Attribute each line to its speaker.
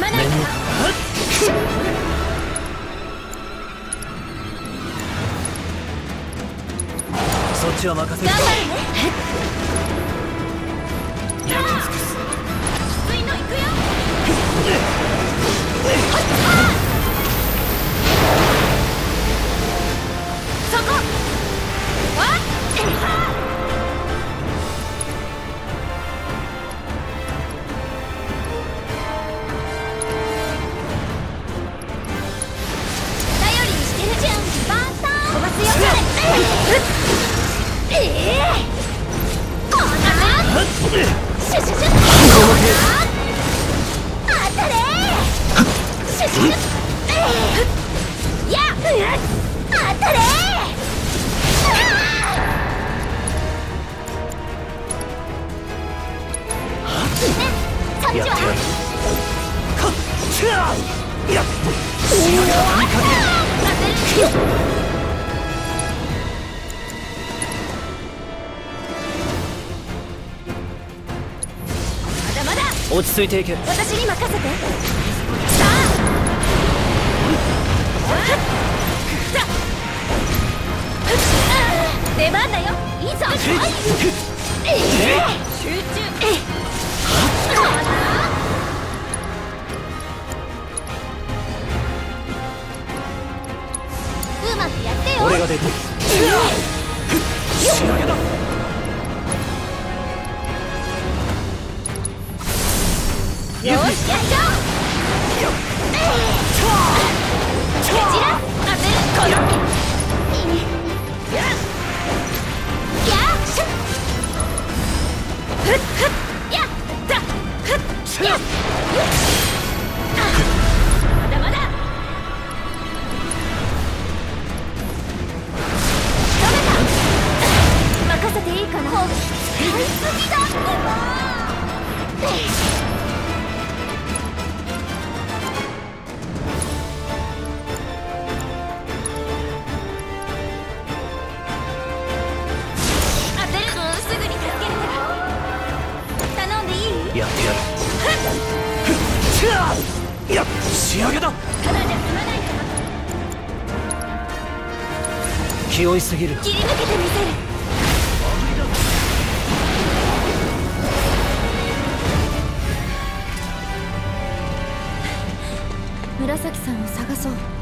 Speaker 1: ないから。
Speaker 2: そっちは任せる。
Speaker 1: 頑張るね。
Speaker 2: 焼き尽くす。
Speaker 1: スイの行くよ。そこ。わっ。頼りにしてるじゃん。バンタン。飛ばすよ。こんな。シュシュシュ。当たれ。シュシュシュ。や。当たれ。そっちは。
Speaker 2: かっちゃー。やっ。仕掛けた神かけ。落ち着いていけ。
Speaker 1: 私に任せて。さあ。出番だよ。いざ。集中。うまくやってよ。
Speaker 2: 俺が出てる。仕上げだ。
Speaker 1: よし、やっちゃおう。蹴散らす。当てる。このやっやっしゅふっふっやっだふっやっまだまだ。ダメだ。任せていいかな。使いすぎだってば。
Speaker 2: やってやる。いや、仕上げだ。
Speaker 1: ただじゃ済まないから。
Speaker 2: 気負いすぎる。
Speaker 1: 切り抜けてみせる。紫さんを探そう。